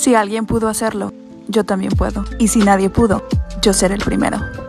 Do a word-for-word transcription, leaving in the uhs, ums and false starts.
Si alguien pudo hacerlo, yo también puedo. Y si nadie pudo, yo seré el primero.